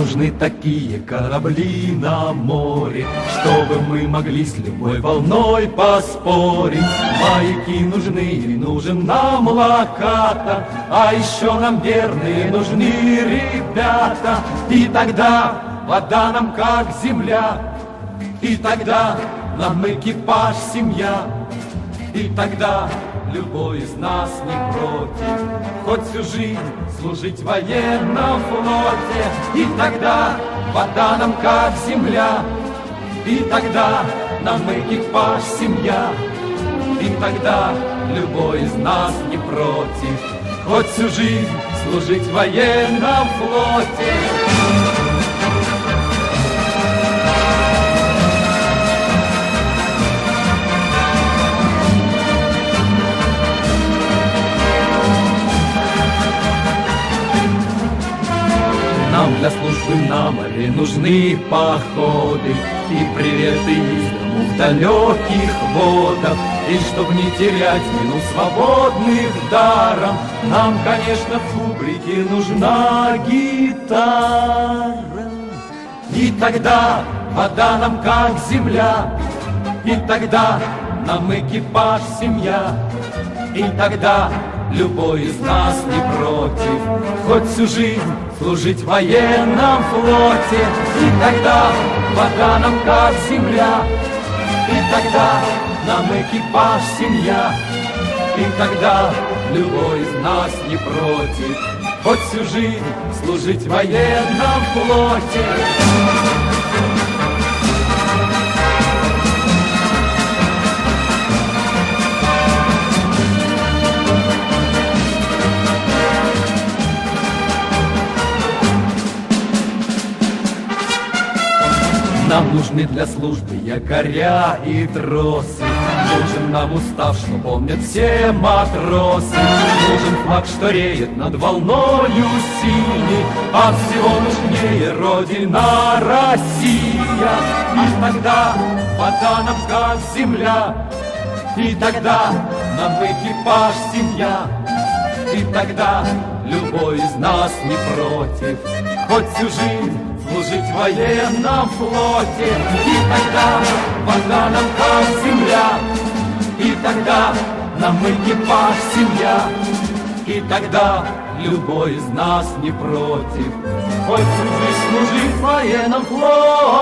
нужны такие корабли на море, чтобы мы могли с любой волной поспорить. Маяки нужны и нужен нам локатор, а еще нам верные нужны ребята. И тогда вода нам как земля, и тогда нам экипаж семья, и тогда любой из нас не против хоть всю жизнь служить в военном флоте. И тогда вода нам как земля, и тогда нам экипаж семья, и тогда любой из нас не против хоть всю жизнь служить в военном флоте. Нам для службы на море нужны походы и приветы из дому в далеких водах. И чтоб не терять минут свободных даром, нам, конечно, в кубрике нужна гитара. И тогда вода нам как земля, и тогда нам экипаж семья, и тогда любой из нас не против хоть всю жизнь служить в военном флоте. И тогда вода нам как земля, и тогда нам экипаж семья, и тогда любой из нас не против хоть всю жизнь служить в военном флоте. Нам нужны для службы якоря и тросы, нужен нам устав, что помнят все матросы, нужен флаг, что реет над волною синей, а всего нужнее Родина Россия. И тогда вода нам как земля, и тогда нам экипаж семья, и тогда любой из нас не против хоть всю жизнь служить в военном флоте. И тогда вода нам как земля, и тогда нам экипаж семья, и тогда любой из нас не против хоть всю жизнь служить в военном флоте.